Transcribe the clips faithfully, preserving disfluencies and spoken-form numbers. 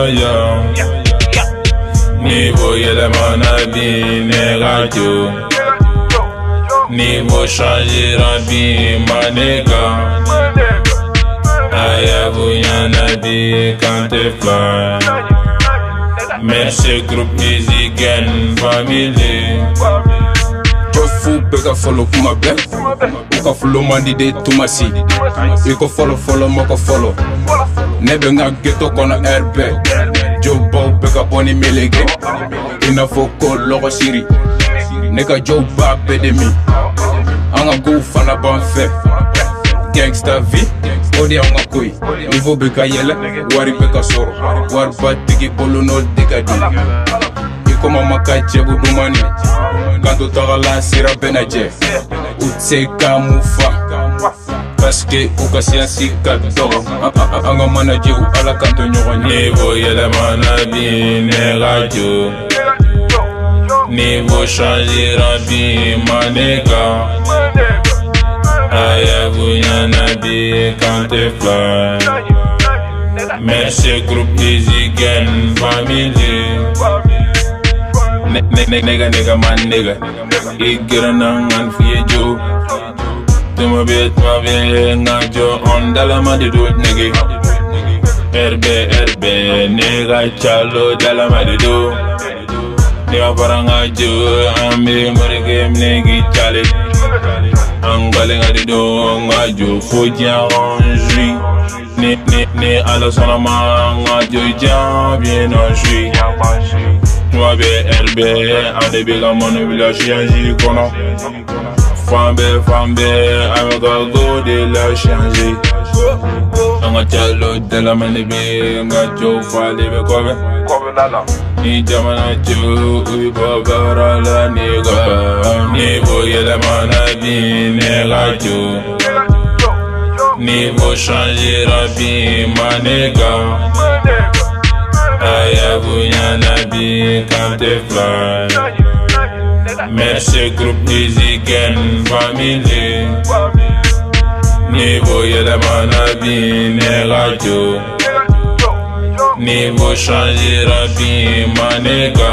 yo. Niveau élément nabine radio. Niveau changer rabbi manega. Aya bouyan di quand t'es fly. Merci groupe music and family. Jofu bega follow kuma be. Uka follow mandi de tumasi. Iko follow follow moko follow. Nebe nga ghetto kono R B. Jobo bega boni melege. Ina foko logo siri. Neka Joe ba bedemi. Anga go fana ban fe. Gangsta V. Odi anga koi. Niveau beka yele. Wari beka soro. War batigi polo no degadi. Iko mama kache budumani. Kanto tagala sira benaje. Utse kamufa. Paske uka siansi kato. Anga manaje u ala kanto nyogoni. Niveau yele manabine radio. Niveau changer rabbi manega. Aya bouyan di quand t'es fly. Merci groupe music and family. Nigga nigga man nigga. Igira nangan fiye jo. Tuma bit ma be ngajo on dala ma di do nigga. R B R B nigga chalo dala ma di do. Nigga paranga jo ambi ngori game nigga chale. Angale ngadi do ngajo fojia onjui. Ni ni ni ala sonama ngajo jam bien onjui. Moi be R B ande be la mono village change kono. Fambe fambe amega go de la changer. Anga chalo de la mane be ngajo fale be kobe. Kobe nala. Ni jamana jo ubi babara la nigga. Niveau yele manabine radio. Niveau changer rabbi manega. Aya bouyan di quand t'es fly. Merci groupe music and family. Niveau yele manabine radio. Niveau changer rabbi manega.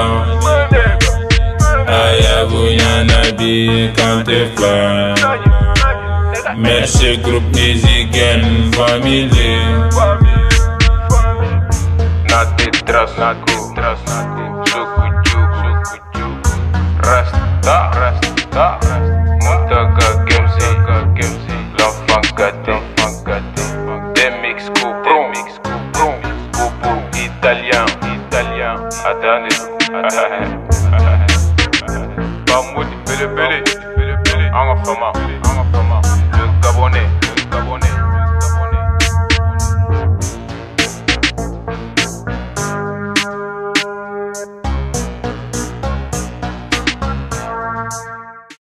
Aya bouyan di quand t'es fly. Merci groupe music and family. Nati tras naku tras naku suku juku suku rasta rasta Muntaka Gemsi Gemsi l'enfant gâté l'enfant gâté des mix coupons mix coupons coupons italien italien attendez pas moi di bele bele bele bele en fama